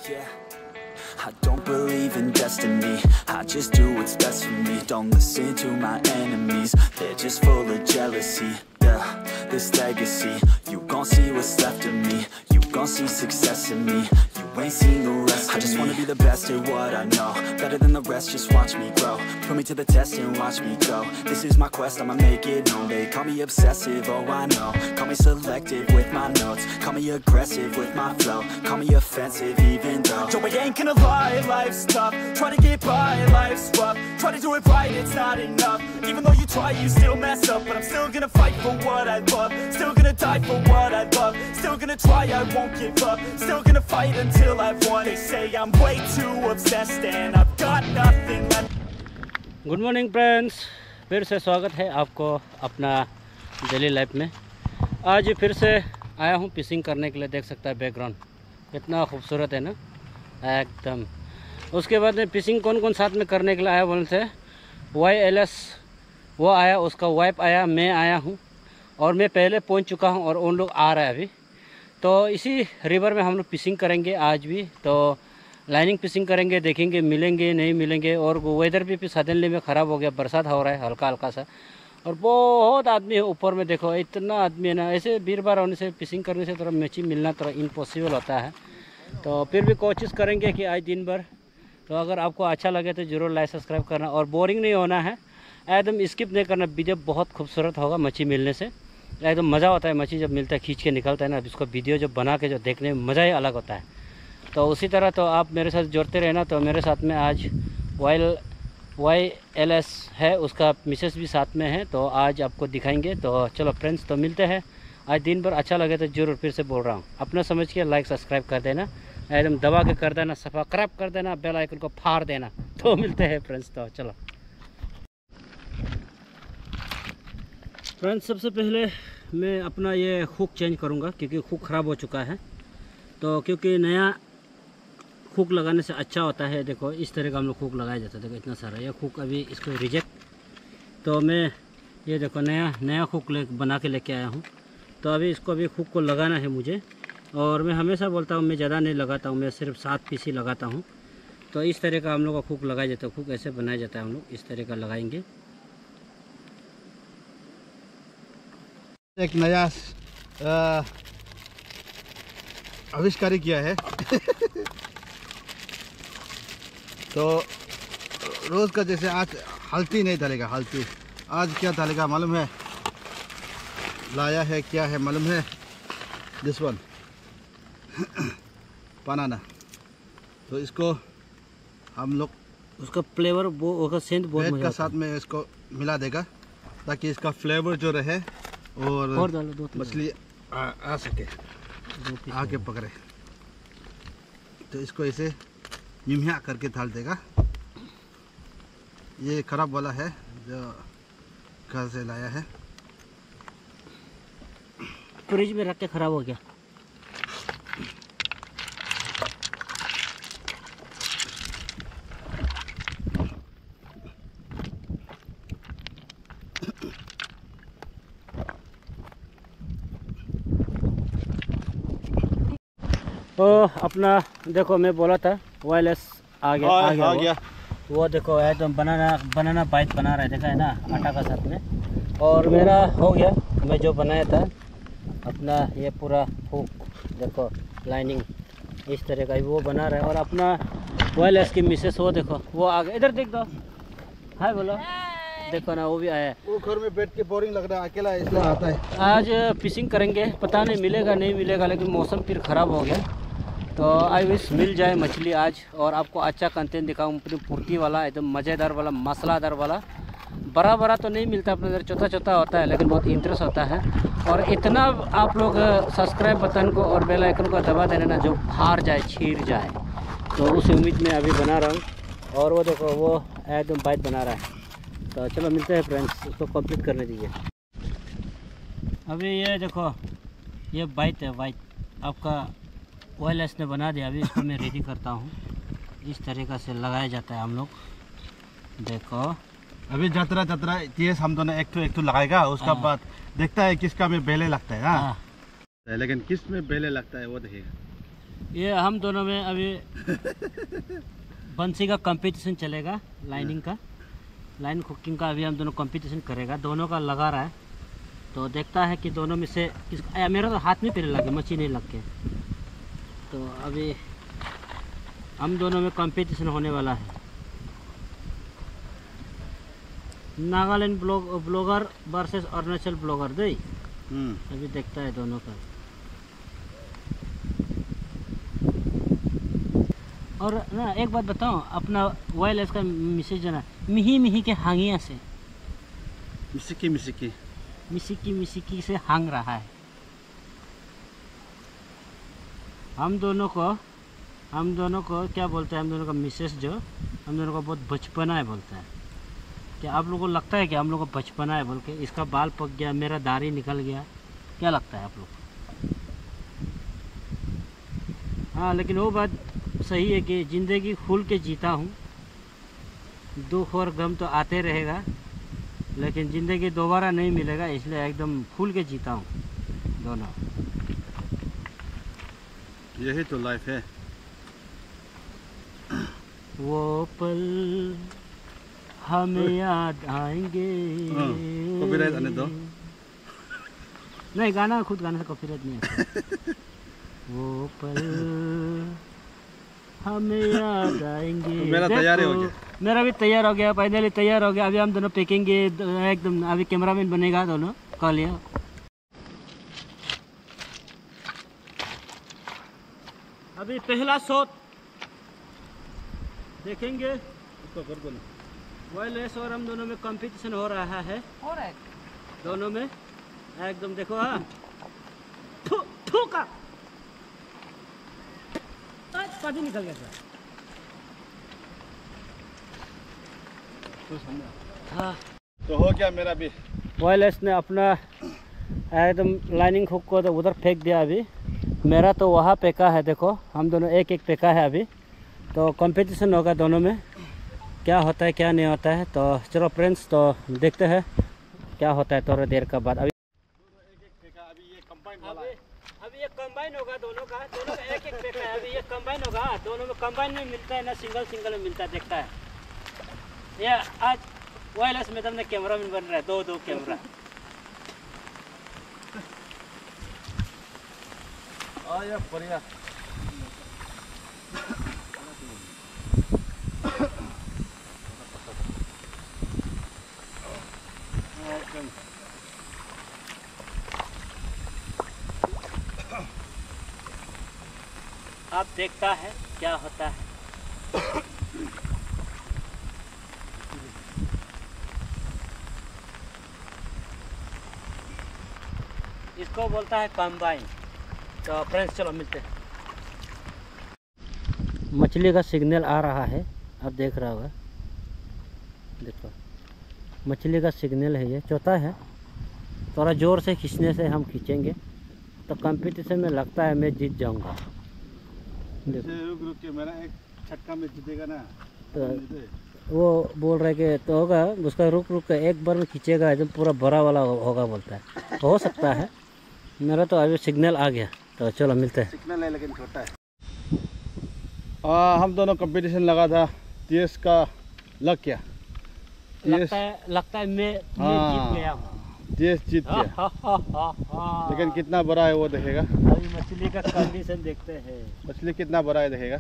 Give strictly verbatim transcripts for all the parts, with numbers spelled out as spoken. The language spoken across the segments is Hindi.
Yeah, I don't believe in destiny. I just do what's best for me. Don't listen to my enemies. They're just full of jealousy. Yeah, this legacy, you gon' see what's left of me. You gon' see success in me. You ain't seen the rest of me. I just wanna be the best at what I know. Better than the rest, just watch me grow. Put me to the test and watch me go. This is my quest, I'ma make it known. They call me obsessive, oh I know. Call me selective with my notes. Call me aggressive with my flow. Call me offensive even though Joe, I ain't gonna lie, life's tough. Try to get by, life's rough. Try to do it right, it's not enough. Even though you try, you still mess up. But I'm still gonna fight for what I love. Still gonna die for what I love. Still gonna try, I won't give up. Still gonna fight until I've won. They say I'm way too obsessed and I've got nothing left. Good morning friends, फिर से स्वागत है आपको अपना डेली लाइफ में। आज फिर से आया हूँ फिशिंग करने के लिए। देख सकता है बैकग्राउंड कितना खूबसूरत है ना एकदम। उसके बाद में फिशिंग कौन कौन साथ में करने के लिए आया बोलते हैं। वाई एल एस वो आया, उसका वाइफ आया, मैं आया हूँ और मैं पहले पहुँच चुका हूँ और उन लोग आ रहे हैं अभी। तो इसी रिवर में हम लोग फिशिंग करेंगे आज भी। तो लाइनिंग फिशिंग करेंगे, देखेंगे मिलेंगे नहीं मिलेंगे। और वेदर भी फिर सडनली में ख़राब हो गया, बरसात हो रहा है हल्का हल्का सा। और बहुत आदमी है ऊपर में, देखो इतना आदमी है ना। ऐसे भीड़ भाड़ होने से फिशिंग करने से थोड़ा मछली मिलना थोड़ा इम्पॉसिबल होता है। तो फिर भी कोशिश करेंगे कि आज दिन भर। तो अगर आपको अच्छा लगे तो ज़रूर लाइक सब्सक्राइब करना और बोरिंग नहीं होना है, एकदम स्किप नहीं करना। वीडियो बहुत खूबसूरत होगा मछली मिलने से, एकदम मज़ा होता है। मछली जब मिलता है खींच के निकलता है ना, इसको वीडियो जब बना के जो देखने में मज़ा ही अलग होता है। तो उसी तरह तो आप मेरे साथ जुड़ते रहना। तो मेरे साथ में आज वाइल वाई एल एस है, उसका मिसेस भी साथ में है। तो आज आपको दिखाएंगे। तो चलो फ्रेंड्स, तो मिलते हैं आज दिन भर। अच्छा लगे तो जरूर फिर से बोल रहा हूँ, अपना समझ के लाइक सब्सक्राइब कर देना, एकदम दबा के कर देना, सब्सक्राइब कर देना, बेल आइकन को फाड़ देना। तो मिलते हैं फ्रेंड्स। तो चलो फ्रेंड्स, सबसे पहले मैं अपना ये हुक चेंज करूँगा क्योंकि हुक ख़राब हो चुका है। तो क्योंकि नया हुक लगाने से अच्छा होता है। देखो इस तरह का हम लोग हुक लगाया जाता है। देखो इतना सारा ये हुक अभी इसको रिजेक्ट। तो मैं ये देखो नया नया हुक ले बना के लेके आया हूँ। तो अभी इसको अभी हुक को लगाना है मुझे। और मैं हमेशा बोलता हूँ मैं ज़्यादा नहीं लगाता हूँ, मैं सिर्फ सात पीस ही लगाता हूँ। तो इस तरह का हम लोग का हुक लगाया जाता है। हुक ऐसे बनाया जाता है, हम लोग इस तरह का लगाएंगे। एक नया आविष्कार किया है। तो रोज़ का जैसे आज हल्दी नहीं डालेगा, हल्दी आज क्या डालेगा मालूम है? लाया है क्या है मालूम है? दिस वन बनाना। तो इसको हम लोग उसका फ्लेवर वो सेंट बहुत ब्रेड का साथ में इसको मिला देगा ताकि इसका फ्लेवर जो रहे और, और मछली आ, आ सके, आके पकड़े। तो इसको ऐसे निम्हा करके डाल देगा। ये खराब वाला है जो घर से लाया है, फ्रिज में रख के खराब हो गया। तो अपना देखो मैं बोला था वायरलेस आ गया आ गया, आ गया। वो, वो देखो एकदम बनाना बनाना बाइट बना रहा है, देखा है ना आटा का साथ में। और मेरा हो गया, मैं जो बनाया था अपना ये पूरा हुक देखो लाइनिंग इस तरह का वो बना रहा है। और अपना वायरलेस की मिसेस वो देखो वो आ गया, इधर देख दो, हाय बोलो, देखो ना वो भी आया है। वो घर में बैठ के बोरिंग लग रहा है, अकेला इसलिए आता है। आज फिशिंग करेंगे, पता नहीं मिलेगा नहीं मिलेगा, लेकिन मौसम फिर ख़राब हो गया। तो आई विश मिल जाए मछली आज और आपको अच्छा कंटेंट दिखाऊँ, पूरी पूर्ति वाला एकदम मज़ेदार वाला मसालादार वाला। बड़ा बड़ा तो नहीं मिलता अपने इधर, छोटा छोटा होता है, लेकिन बहुत इंटरेस्ट होता है। और इतना आप लोग सब्सक्राइब बटन को और बेल आइकन को दबा देना ना, जो फाड़ जाए छीर जाए। तो उस उम्मीद में अभी बना रहा हूँ। और वो देखो वो एकदम बाइट बना रहा है। तो चलो मिलते हैं फ्रेंड्स, उसको कंप्लीट करने दीजिए। अभी ये देखो ये बाइट है, बाइट आपका वायरलेस ने बना दिया। अभी इसको मैं रेडी करता हूँ। इस तरीक़ा से लगाया जाता है हम लोग, देखो। अभी जतरा जतरा ये हम दोनों एक तो एक तो लगाएगा, उसका बाद देखता है किसका में बेले लगता है ना। लेकिन किस में बेले लगता है वो देखेगा। ये हम दोनों में अभी बंसी का कंपटीशन चलेगा, लाइनिंग का, लाइन कुकिंग का अभी हम दोनों कंपटीशन करेगा। दोनों का लगा रहा है तो देखता है कि दोनों में से किस, मेरा तो हाथ में पेरे लगे, मच्छी नहीं लग के। तो अभी हम दोनों में कंपटीशन होने वाला है। Nagaland blog blogger versus Arunachal blogger दे अभी देखता है दोनों का। और ना एक बात बताओ, अपना वायरलेस का मैसेज है ना, मिही मिही के हांगिया से मिसिकी मिसिकी मिसिकी मिसिकी से हांग रहा है। हम दोनों को हम दोनों को क्या बोलते हैं, हम दोनों का मिसेस जो हम दोनों को बहुत बचपना है बोलता है। क्या आप लोगों को लगता है कि हम लोग को बचपना है बोल के? इसका बाल पक गया, मेरा दाढ़ी निकल गया, क्या लगता है आप लोग को? हाँ, लेकिन वो बात सही है कि ज़िंदगी खुल के जीता हूँ। दुख और गम तो आते रहेगा, लेकिन ज़िंदगी दोबारा नहीं मिलेगा, इसलिए एकदम खुल के जीता हूँ दोनों। यही तो लाइफ है। वो पल हमें याद आएंगे। कॉपीराइट आने दो। नहीं, गाना खुद गाने से कॉपीराइट नहीं आता। वो पल हमें याद आएंगे। तो मेरा तैयार हो गया। मेरा भी तैयार हो गया, फाइनली तैयार हो गया। अभी हम दोनों पेकेंगे एकदम। अभी कैमरामैन बनेगा दोनों, कॉल लिया। अभी पहला शॉट देखेंगे। वायरलेस और हम दोनों में कंपटीशन हो रहा है। हो रहा है दोनों में एकदम। देखो हाँ, ठोका पानी निकल गया सर। हाँ, तो हो गया मेरा भी। वायरलेस ने अपना एकदम लाइनिंग हुक को तो उधर फेंक दिया। अभी मेरा तो वहाँ फेंका है। देखो हम दोनों एक एक फेंका है। अभी तो कंपटीशन होगा दोनों में, क्या होता है क्या नहीं होता है। तो चलो फ्रेंड्स, तो देखते हैं क्या होता है थोड़ी देर का बाद। अभी अभी ये कंबाइन वाला है। अभी ये कंबाइन होगा दोनों का। दोनों का एक एक फेंका है। अभी ये कंबाइन होगा, दोनों में कंबाइन में मिलता है ना सिंगल सिंगल में मिलता है। देखता है ये आज वायरलेस में तुमने कैमरा मैन बन रहा है। दो दो कैमरा। आया बढ़िया। आप देखता है क्या होता है। इसको बोलता है कंबाइन। तो फ्रेंड्स चलो मिलते हैं। मछली का सिग्नल आ रहा है, आप देख रहा होगा। देखो मछली का सिग्नल है, ये चौथा है। थोड़ा ज़ोर से खींचने से हम खींचेंगे तो कंपटीशन में लगता है मैं जीत जाऊंगा। रुक रुक के मेरा एक छक्का में जीतेगा ना। तो वो बोल रहे कि तो होगा उसका, रुक रुक के एक बार में खींचेगा एकदम पूरा बड़ा वाला होगा बोलता है। हो सकता है। मेरा तो अभी सिग्नल आ गया। तो चलो मिलते हैं। सिग्नल है लेकिन छोटा है। आ, हम दोनों कंपटीशन लगा था। तीस का लग गया। लगता है लगता है मैं जीत गया हूँ। तीस जीत गया। लेकिन कितना बड़ा है वो देखेगा। अभी मछली का कंडीशन देखते हैं। मछली कितना बड़ा है देखेगा।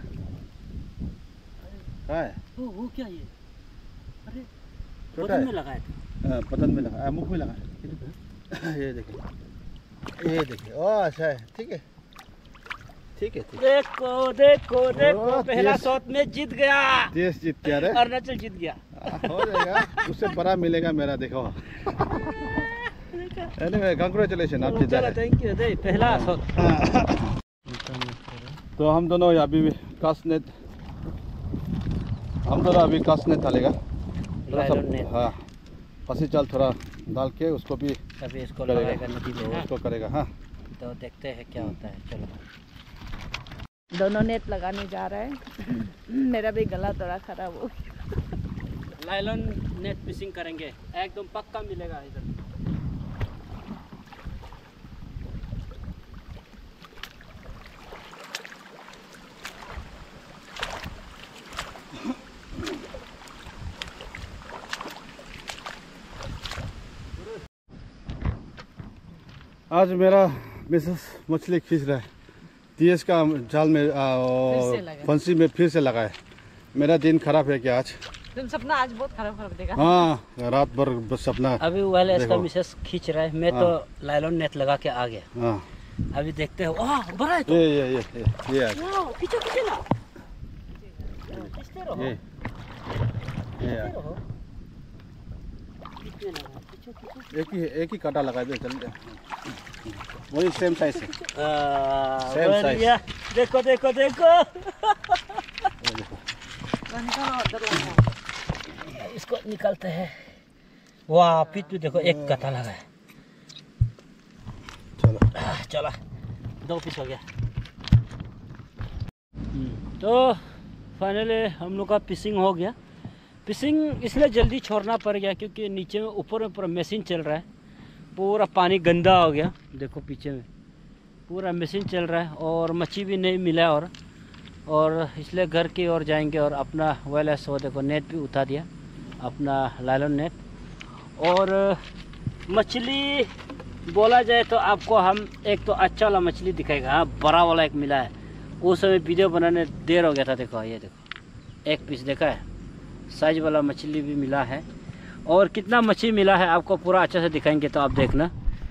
कहाँ है वो वो क्या ये? अरे छोटा पतन है। में लगाया था। हाँ, पतन में लगा, मुख में लगा। ये देखिए, ये देखिए। ओ अच्छा है, ठीक है ठीक है ठीक है। देखो देखो देखो, ओ, पहला तीस- शॉट में जीत गया। देश जीत गया रे। अरुणाचल जीत गया। हो जाएगा, उससे बड़ा मिलेगा मेरा। देखो एनीवे कांग्रेचुलेशन, आप जीता चलो है। थैंक यू दे पहला शॉट। तो हम दोनों अभी भी कास्ट नेट हम दोनों अभी कास्ट नेट डालेगा। थोड़ा सा लाइलॉन नेट। हाँ, फंसी जाल थोड़ा डाल के उसको भी अभी इसको करेगा। लगाएगा नदी में। तो हाँ। उसको करेगा। हाँ, तो देखते हैं क्या होता है। चलो दोनों नेट लगाने जा रहे हैं। मेरा भी गला थोड़ा खराब हो गया। लाइलॉन नेट फिशिंग करेंगे, एकदम पक्का मिलेगा इधर। आज मेरा मिसेस मछली खींच रहा है, तीस का जाल में फंसी में फिर से लगा है। मेरा दिन खराब है क्या आज? तुम सपना आज बहुत खराब खराब देखा। हाँ, रात भर बस सपना। अभी वाले इसका मिसेस खींच रहा है, मैं हाँ। तो लाइलॉन नेट लगा के आ गया। हाँ, अभी देखते हो। वाह, बड़ा है तो। ये ये ये ये ये आज। वाह, खींचो खींचो ना। खींचते रहो। ये ये आज। रहो। खींचने लगा, खींचो खींचो। एक ही एक ही कांटा लगा दे, चल दे। वही सेम साइज है। Same size. देखो देखो देखो। इसको निकालते हैं। वाह, पीठ पे देखो एक कटा लगा है। चलो चला, दो पीस हो गया। तो फाइनली हम लोग का फिशिंग हो गया। फिशिंग इसलिए जल्दी छोड़ना पड़ गया क्योंकि नीचे में ऊपर में पूरा मशीन चल रहा है, पूरा पानी गंदा हो गया। देखो पीछे में पूरा मशीन चल रहा है और मच्छी भी नहीं मिला। और और इसलिए घर की ओर जाएंगे और अपना वायरलेस वो देखो नेट भी उठा दिया, अपना लाइलॉन नेट। और मछली बोला जाए तो आपको हम एक तो अच्छा वाला मछली दिखाएगा। हाँ, बड़ा वाला एक मिला है। उस समय वीडियो बनाने देर हो गया था। देखो ये देखो एक पीस देखा है, साइज वाला मछली भी मिला है। और कितना मछली मिला है आपको पूरा अच्छे से दिखाएंगे, तो आप देखना।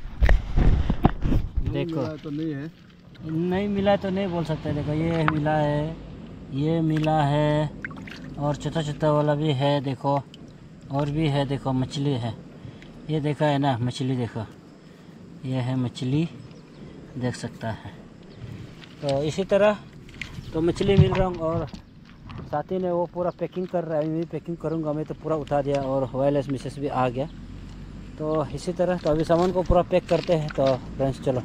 देखो तो नहीं है, नहीं मिला तो नहीं बोल सकते। देखो ये मिला है, ये मिला है, और छोटा छोटा वाला भी है। देखो और भी है, देखो मछली है। ये देखा है ना मछली, देखो ये है मछली, देख सकता है। तो इसी तरह तो मछली मिल रहा हूँ। और साथी ने वो पूरा पैकिंग कर रहा है, मैं भी पैकिंग करूँगा। मैं तो पूरा उठा दिया और वायरलेस मिसेस भी आ गया। तो इसी तरह तो अभी सामान को पूरा पैक करते हैं। तो फ्रेंड्स चलो।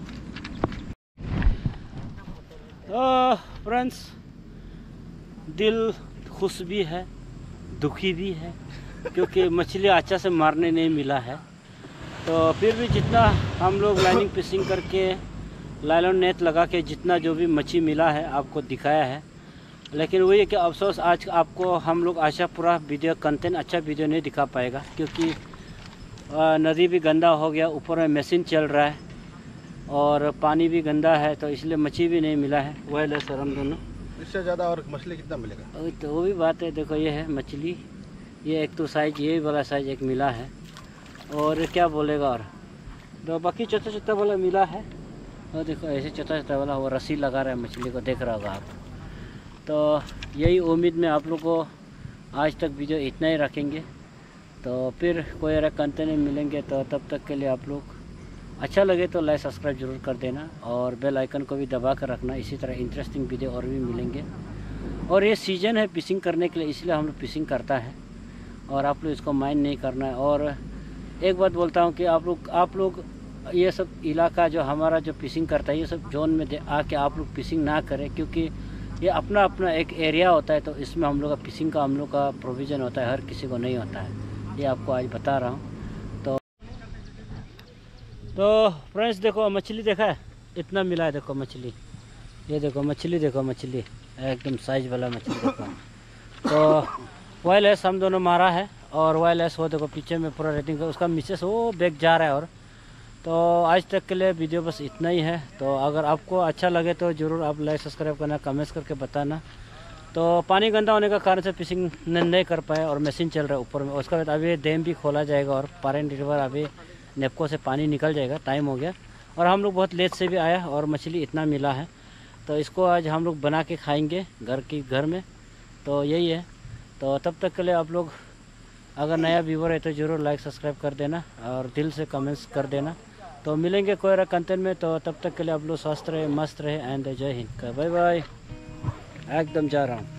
तो फ्रेंड्स दिल खुश भी है, दुखी भी है, क्योंकि मछली अच्छा से मारने नहीं मिला है। तो फिर भी जितना हम लोग लाइनिंग फिशिंग करके लाइलॉन नेट लगा के जितना जो भी मछली मिला है आपको दिखाया है। लेकिन वही है कि अफसोस आज आपको हम लोग आशा पूरा वीडियो कंटेंट अच्छा वीडियो नहीं दिखा पाएगा, क्योंकि नदी भी गंदा हो गया, ऊपर में मशीन चल रहा है और पानी भी गंदा है। तो इसलिए मछली भी नहीं मिला है। वायरलेस सर हम दोनों। इससे ज़्यादा और मछली कितना मिलेगा? अभी तो वो भी बात है। देखो ये है मछली, ये एक तो साइज ये वाला साइज एक मिला है। और क्या बोलेगा। और तो बाकी छोटा छोटा वाला मिला है। और देखो ऐसे छोटा छोटा वाला वो रस्सी लगा रहा है मछली को, देख रहा होगा आप। तो यही उम्मीद में आप लोग को आज तक वीडियो इतना ही रखेंगे। तो फिर कोई अगर कंटेंट मिलेंगे तो तब तक के लिए आप लोग अच्छा लगे तो लाइक सब्सक्राइब जरूर कर देना और बेल आइकन को भी दबा कर रखना। इसी तरह इंटरेस्टिंग वीडियो और भी मिलेंगे। और ये सीज़न है फिशिंग करने के लिए, इसलिए हम लोग फिशिंग करता है और आप लोग इसको माइंड नहीं करना है। और एक बात बोलता हूँ कि आप लोग आप लोग ये सब इलाका जो हमारा जो फिशिंग करता है, ये सब जोन में आके आप लोग फिशिंग ना करें, क्योंकि ये अपना अपना एक एरिया होता है। तो इसमें हम लोग का फिशिंग का हम लोग का प्रोविज़न होता है, हर किसी को नहीं होता है। ये आपको आज बता रहा हूँ। तो तो फ्रेंड्स देखो मछली देखा है, इतना मिला है। देखो मछली, ये देखो मछली, देखो मछली एकदम साइज वाला मछली देखो। तो वायरलेस हम दोनों मारा है और वायरलेस वो देखो पीछे में पूरा रेटिंग, उसका मिसेस वो बैग जा रहा है। और तो आज तक के लिए वीडियो बस इतना ही है। तो अगर आपको अच्छा लगे तो ज़रूर आप लाइक सब्सक्राइब करना, कमेंट्स करके बताना। तो पानी गंदा होने का कारण से फिशिंग नहीं कर पाए और मशीन चल रहा है ऊपर में। उसका बाद अभी डैम भी खोला जाएगा और पारेन रिवर अभी नेपको से पानी निकल जाएगा, टाइम हो गया। और हम लोग बहुत लेट से भी आया और मछली इतना मिला है। तो इसको आज हम लोग बना के खाएंगे घर की घर में। तो यही है। तो तब तक के लिए आप लोग अगर नया व्यूवर है तो ज़रूर लाइक सब्सक्राइब कर देना और दिल से कमेंट्स कर देना। तो मिलेंगे कोई और कंटेंट में। तो तब तक के लिए आप लोग स्वस्थ रहे, मस्त रहे एंड जय हिंद। Bye bye. एकदम जा रहा हूँ।